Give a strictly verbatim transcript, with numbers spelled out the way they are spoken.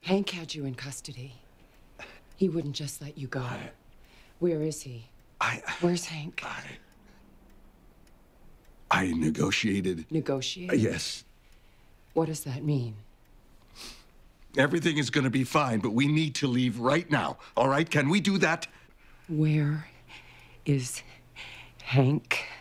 Hank had you in custody. He wouldn't just let you go. I, Where is he? I... Where's Hank? I... I negotiated... Negotiated? Uh, yes. What does that mean? Everything is going to be fine, but we need to leave right now. All right? Can we do that? Where is Hank?